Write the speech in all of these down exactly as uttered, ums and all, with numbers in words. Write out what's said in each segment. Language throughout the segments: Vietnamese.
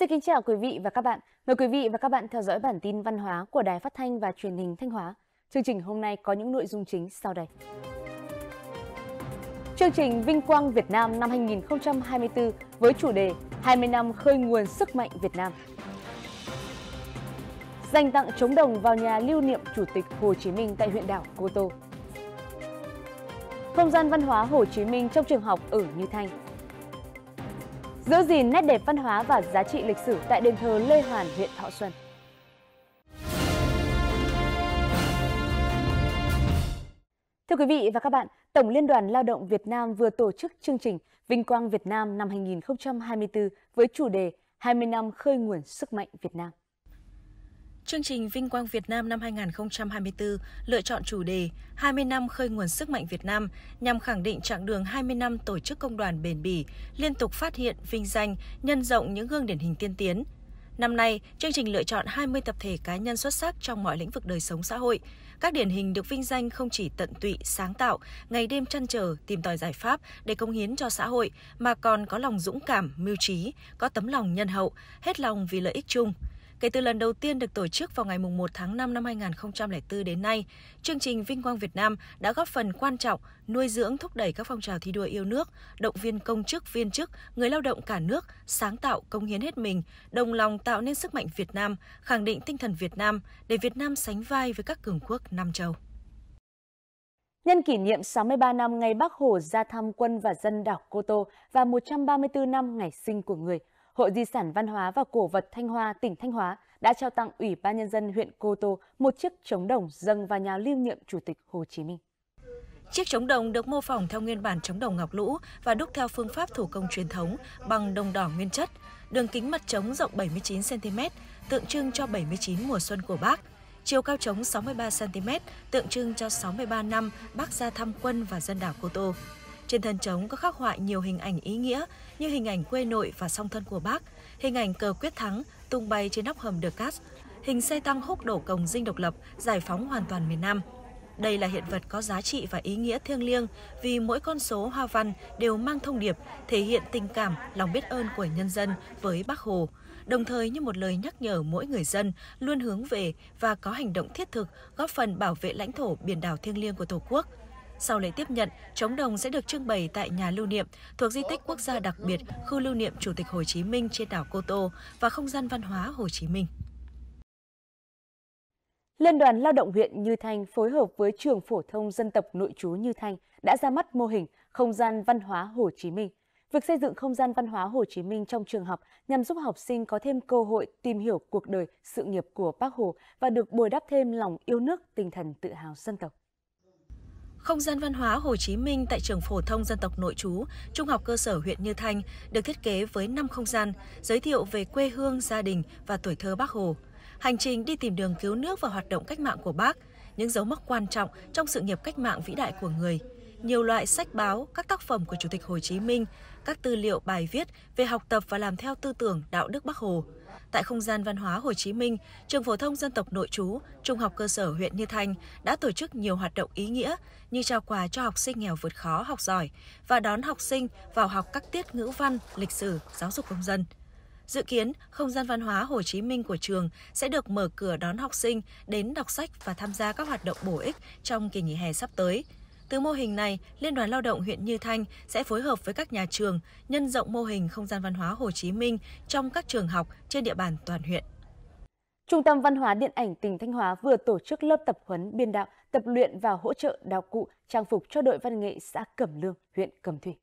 Xin kính chào quý vị và các bạn. Mời quý vị và các bạn theo dõi bản tin văn hóa của Đài Phát thanh và Truyền hình Thanh Hóa. Chương trình hôm nay có những nội dung chính sau đây. Chương trình Vinh quang Việt Nam năm hai nghìn không trăm hai mươi tư với chủ đề hai mươi năm khơi nguồn sức mạnh Việt Nam. Dành tặng trống đồng vào nhà lưu niệm Chủ tịch Hồ Chí Minh tại huyện đảo Cô Tô. Không gian văn hóa Hồ Chí Minh trong trường học ở Như Thanh. Giữ gìn nét đẹp văn hóa và giá trị lịch sử tại đền thờ Lê Hoàn, huyện Thọ Xuân. Thưa quý vị và các bạn, Tổng Liên đoàn Lao động Việt Nam vừa tổ chức chương trình Vinh quang Việt Nam năm hai nghìn không trăm hai mươi tư với chủ đề hai mươi năm khơi nguồn sức mạnh Việt Nam. Chương trình Vinh quang Việt Nam năm hai nghìn không trăm hai mươi tư lựa chọn chủ đề hai mươi năm khơi nguồn sức mạnh Việt Nam nhằm khẳng định chặng đường hai mươi năm tổ chức công đoàn bền bỉ, liên tục phát hiện, vinh danh, nhân rộng những gương điển hình tiên tiến. Năm nay, chương trình lựa chọn hai mươi tập thể cá nhân xuất sắc trong mọi lĩnh vực đời sống xã hội. Các điển hình được vinh danh không chỉ tận tụy, sáng tạo, ngày đêm trăn trở, tìm tòi giải pháp để cống hiến cho xã hội, mà còn có lòng dũng cảm, mưu trí, có tấm lòng nhân hậu, hết lòng vì lợi ích chung. Kể từ lần đầu tiên được tổ chức vào ngày mùng một tháng năm năm hai nghìn không trăm lẻ bốn đến nay, chương trình Vinh quang Việt Nam đã góp phần quan trọng nuôi dưỡng thúc đẩy các phong trào thi đua yêu nước, động viên công chức, viên chức, người lao động cả nước sáng tạo, cống hiến hết mình, đồng lòng tạo nên sức mạnh Việt Nam, khẳng định tinh thần Việt Nam để Việt Nam sánh vai với các cường quốc Nam châu. Nhân kỷ niệm sáu mươi ba năm ngày Bác Hồ ra thăm quân và dân đảo Cô Tô và một trăm ba mươi tư năm ngày sinh của người, Hội Di sản Văn hóa và Cổ vật Thanh Hoa, tỉnh Thanh Hóa đã trao tặng Ủy ban Nhân dân huyện Cô Tô một chiếc trống đồng dâng vào nhà lưu niệm Chủ tịch Hồ Chí Minh. Chiếc trống đồng được mô phỏng theo nguyên bản trống đồng ngọc lũ và đúc theo phương pháp thủ công truyền thống bằng đồng đỏ nguyên chất. Đường kính mặt trống rộng bảy mươi chín xăng ti mét, tượng trưng cho bảy mươi chín mùa xuân của Bác. Chiều cao trống sáu mươi ba xăng ti mét, tượng trưng cho sáu mươi ba năm Bác ra thăm quân và dân đảo Cô Tô. Trên thân trống có khắc họa nhiều hình ảnh ý nghĩa như hình ảnh quê nội và song thân của Bác, hình ảnh cờ quyết thắng tung bay trên nóc hầm Đờ Cát, hình xe tăng húc đổ cồng dinh độc lập giải phóng hoàn toàn miền Nam. Đây là hiện vật có giá trị và ý nghĩa thiêng liêng vì mỗi con số hoa văn đều mang thông điệp thể hiện tình cảm, lòng biết ơn của nhân dân với Bác Hồ, đồng thời như một lời nhắc nhở mỗi người dân luôn hướng về và có hành động thiết thực góp phần bảo vệ lãnh thổ biển đảo thiêng liêng của Tổ quốc. Sau lễ tiếp nhận, trống đồng sẽ được trưng bày tại nhà lưu niệm thuộc di tích quốc gia đặc biệt khu lưu niệm Chủ tịch Hồ Chí Minh trên đảo Cô Tô và không gian văn hóa Hồ Chí Minh. Liên đoàn Lao động huyện Như Thanh phối hợp với Trường Phổ thông Dân tộc Nội trú Như Thanh đã ra mắt mô hình không gian văn hóa Hồ Chí Minh. Việc xây dựng không gian văn hóa Hồ Chí Minh trong trường học nhằm giúp học sinh có thêm cơ hội tìm hiểu cuộc đời, sự nghiệp của Bác Hồ và được bồi đắp thêm lòng yêu nước, tinh thần tự hào dân tộc. Không gian văn hóa Hồ Chí Minh tại Trường Phổ thông Dân tộc Nội trú, Trung học cơ sở huyện Như Thanh được thiết kế với năm không gian, giới thiệu về quê hương, gia đình và tuổi thơ Bác Hồ. Hành trình đi tìm đường cứu nước và hoạt động cách mạng của Bác, những dấu mốc quan trọng trong sự nghiệp cách mạng vĩ đại của người. Nhiều loại sách báo, các tác phẩm của Chủ tịch Hồ Chí Minh, các tư liệu bài viết về học tập và làm theo tư tưởng đạo đức Bác Hồ. Tại không gian văn hóa Hồ Chí Minh, Trường Phổ thông Dân tộc Nội trú, Trung học cơ sở huyện Như Thanh đã tổ chức nhiều hoạt động ý nghĩa như trao quà cho học sinh nghèo vượt khó học giỏi và đón học sinh vào học các tiết ngữ văn, lịch sử, giáo dục công dân. Dự kiến, không gian văn hóa Hồ Chí Minh của trường sẽ được mở cửa đón học sinh đến đọc sách và tham gia các hoạt động bổ ích trong kỳ nghỉ hè sắp tới. Từ mô hình này, Liên đoàn Lao động huyện Như Thanh sẽ phối hợp với các nhà trường nhân rộng mô hình không gian văn hóa Hồ Chí Minh trong các trường học trên địa bàn toàn huyện. Trung tâm Văn hóa Điện ảnh tỉnh Thanh Hóa vừa tổ chức lớp tập huấn biên đạo, tập luyện và hỗ trợ đạo cụ, trang phục cho đội văn nghệ xã Cẩm Lương, huyện Cẩm Thủy.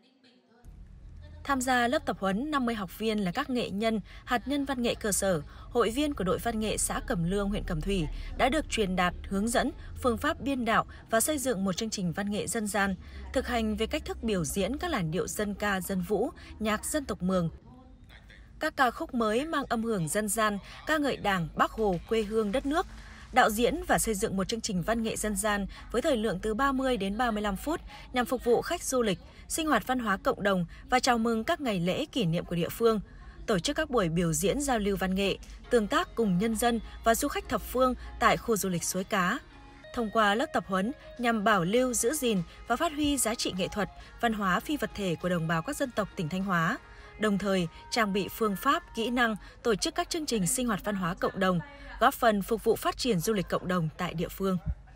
Tham gia lớp tập huấn, năm mươi học viên là các nghệ nhân, hạt nhân văn nghệ cơ sở, hội viên của đội văn nghệ xã Cẩm Lương, huyện Cẩm Thủy đã được truyền đạt, hướng dẫn, phương pháp biên đạo và xây dựng một chương trình văn nghệ dân gian, thực hành về cách thức biểu diễn các làn điệu dân ca, dân vũ, nhạc dân tộc Mường. Các ca khúc mới mang âm hưởng dân gian, ca ngợi Đảng, Bác Hồ, quê hương đất nước. Đạo diễn và xây dựng một chương trình văn nghệ dân gian với thời lượng từ ba mươi đến ba mươi lăm phút nhằm phục vụ khách du lịch, sinh hoạt văn hóa cộng đồng và chào mừng các ngày lễ kỷ niệm của địa phương. Tổ chức các buổi biểu diễn giao lưu văn nghệ, tương tác cùng nhân dân và du khách thập phương tại khu du lịch Suối Cá. Thông qua lớp tập huấn nhằm bảo lưu, giữ gìn và phát huy giá trị nghệ thuật, văn hóa phi vật thể của đồng bào các dân tộc tỉnh Thanh Hóa. đồng thời trang bị phương pháp, kỹ năng, tổ chức các chương trình sinh hoạt văn hóa cộng đồng, góp phần phục vụ phát triển du lịch cộng đồng tại địa phương.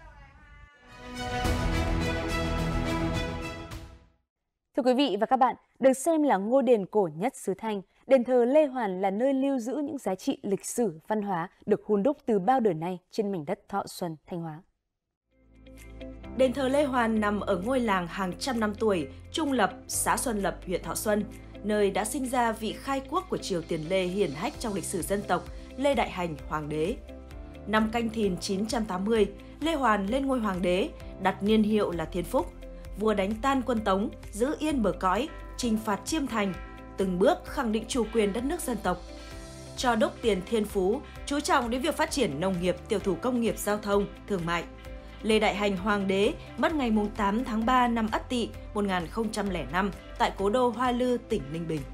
Thưa quý vị và các bạn, được xem là ngôi đền cổ nhất xứ Thanh, đền thờ Lê Hoàn là nơi lưu giữ những giá trị lịch sử, văn hóa được hun đúc từ bao đời nay trên mảnh đất Thọ Xuân, Thanh Hóa. Đền thờ Lê Hoàn nằm ở ngôi làng hàng trăm năm tuổi, Trung Lập, xã Xuân Lập, huyện Thọ Xuân, nơi đã sinh ra vị khai quốc của triều Tiền Lê hiển hách trong lịch sử dân tộc, Lê Đại Hành, Hoàng đế. Năm Canh Thìn chín trăm tám mươi, Lê Hoàn lên ngôi hoàng đế, đặt niên hiệu là Thiên Phúc. Vua đánh tan quân Tống, giữ yên bờ cõi, chinh phạt Chiêm Thành, từng bước khẳng định chủ quyền đất nước dân tộc. Cho đúc tiền thiên phú, chú trọng đến việc phát triển nông nghiệp, tiểu thủ công nghiệp, giao thông, thương mại. Lê Đại Hành Hoàng đế mất ngày tám tháng ba năm Ất Tỵ một nghìn không trăm lẻ năm tại cố đô Hoa Lư, tỉnh Ninh Bình.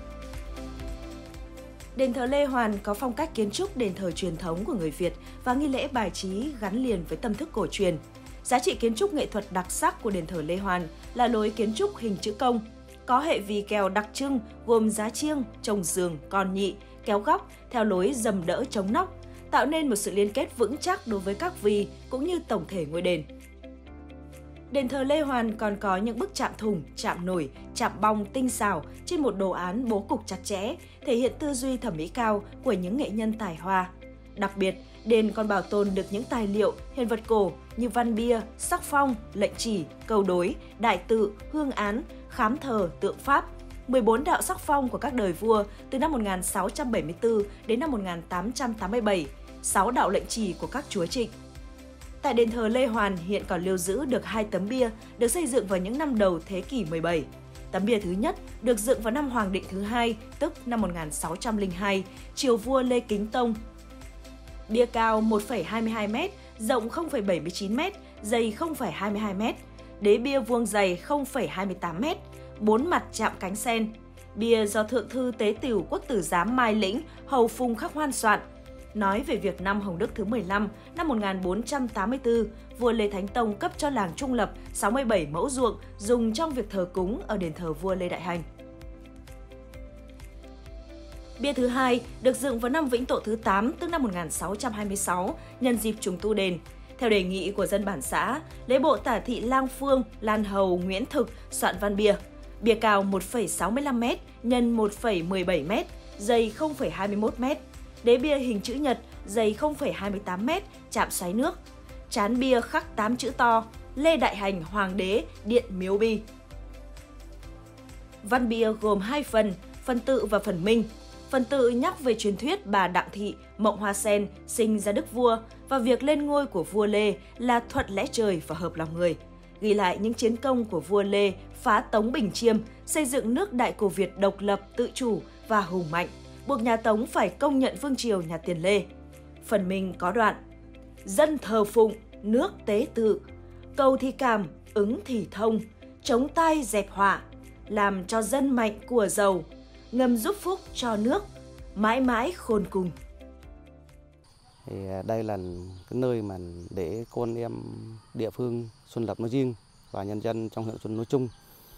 Đền thờ Lê Hoàn có phong cách kiến trúc đền thờ truyền thống của người Việt và nghi lễ bài trí gắn liền với tâm thức cổ truyền. Giá trị kiến trúc nghệ thuật đặc sắc của đền thờ Lê Hoàn là lối kiến trúc hình chữ công, có hệ vì kèo đặc trưng gồm giá chiêng, trồng giường, con nhị, kéo góc theo lối dầm đỡ chống nóc, tạo nên một sự liên kết vững chắc đối với các vì cũng như tổng thể ngôi đền. Đền thờ Lê Hoàn còn có những bức chạm thùng, chạm nổi, chạm bong tinh xảo trên một đồ án bố cục chặt chẽ, thể hiện tư duy thẩm mỹ cao của những nghệ nhân tài hoa. Đặc biệt, đền còn bảo tồn được những tài liệu, hiện vật cổ như văn bia, sắc phong, lệnh chỉ, câu đối, đại tự, hương án, khám thờ, tượng pháp, mười bốn đạo sắc phong của các đời vua từ năm một nghìn sáu trăm bảy mươi tư đến năm một nghìn tám trăm tám mươi bảy, sáu đạo lệnh chỉ của các chúa Trịnh. Tại đền thờ Lê Hoàn hiện còn lưu giữ được hai tấm bia được xây dựng vào những năm đầu thế kỷ mười bảy. Tấm bia thứ nhất được dựng vào năm Hoàng Định thứ hai, tức năm một nghìn sáu trăm lẻ hai, triều vua Lê Kính Tông. Bia cao một phẩy hai mươi hai mét, rộng không phẩy bảy mươi chín mét, dày không phẩy hai mươi hai mét. Đế bia vuông dày không phẩy hai mươi tám mét, bốn mặt chạm cánh sen. Bia do Thượng thư Tế Tửu Quốc tử giám Mai Lĩnh, hầu Phùng Khắc Hoan soạn. Nói về việc năm Hồng Đức thứ mười lăm, năm một nghìn bốn trăm tám mươi tư, vua Lê Thánh Tông cấp cho làng Trung Lập sáu mươi bảy mẫu ruộng dùng trong việc thờ cúng ở đền thờ vua Lê Đại Hành. Bia thứ hai được dựng vào năm Vĩnh Tổ thứ tám, tức năm một nghìn sáu trăm hai mươi sáu, nhân dịp trùng tu đền. Theo đề nghị của dân bản xã, lễ bộ tả thị Lang Phương, Lan Hầu Nguyễn Thực soạn văn bia. Bia cao một phẩy sáu mươi lăm mét nhân một phẩy mười bảy mét, dày không phẩy hai mươi mốt mét. Đế bia hình chữ nhật, dày không phẩy hai mươi tám mét, chạm xoáy nước. Trán bia khắc tám chữ to, Lê Đại Hành Hoàng đế, Điện Miếu Bi. Văn bia gồm hai phần, phần tự và phần minh. Phần tự nhắc về truyền thuyết bà Đặng Thị, Mộng Hoa Sen sinh ra đức vua và việc lên ngôi của vua Lê là thuận lẽ trời và hợp lòng người. Ghi lại những chiến công của vua Lê phá Tống Bình Chiêm, xây dựng nước Đại Cổ Việt độc lập, tự chủ và hùng mạnh, buộc nhà Tống phải công nhận vương triều nhà Tiền Lê. Phần minh có đoạn: dân thờ phụng, nước tế tự, cầu thì cảm, ứng thì thông, chống tai dẹp họa, làm cho dân mạnh của giàu, ngầm giúp phúc cho nước, mãi mãi khôn cùng. Thì đây là cái nơi mà để con em địa phương Xuân Lập nói riêng và nhân dân trong huyện Xuân nói chung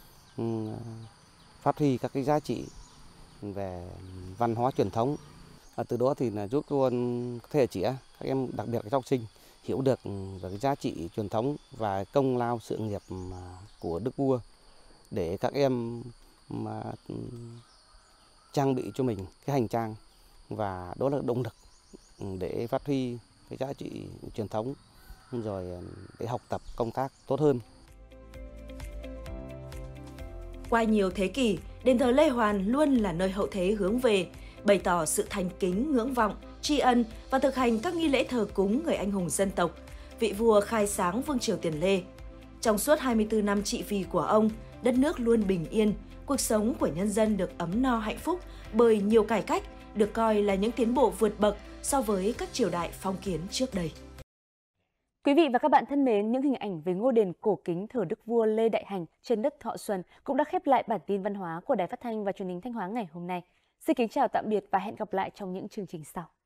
phát huy các cái giá trị về văn hóa truyền thống. À, từ đó thì là giúp cho thế hệ trẻ, các em đặc biệt các học sinh hiểu được về cái giá trị truyền thống và công lao sự nghiệp của Đức Vua, để các em mà trang bị cho mình cái hành trang, và đó là động lực để phát huy cái giá trị truyền thống, rồi để học tập công tác tốt hơn. Qua nhiều thế kỷ, đền thờ Lê Hoàn luôn là nơi hậu thế hướng về, bày tỏ sự thành kính, ngưỡng vọng, tri ân và thực hành các nghi lễ thờ cúng người anh hùng dân tộc, vị vua khai sáng vương triều Tiền Lê. Trong suốt hai mươi tư năm trị vì của ông, đất nước luôn bình yên, cuộc sống của nhân dân được ấm no hạnh phúc bởi nhiều cải cách, được coi là những tiến bộ vượt bậc so với các triều đại phong kiến trước đây. Quý vị và các bạn thân mến, những hình ảnh về ngôi đền cổ kính thờ Đức Vua Lê Đại Hành trên đất Thọ Xuân cũng đã khép lại bản tin văn hóa của Đài Phát thanh và Truyền hình Thanh Hóa ngày hôm nay. Xin kính chào tạm biệt và hẹn gặp lại trong những chương trình sau.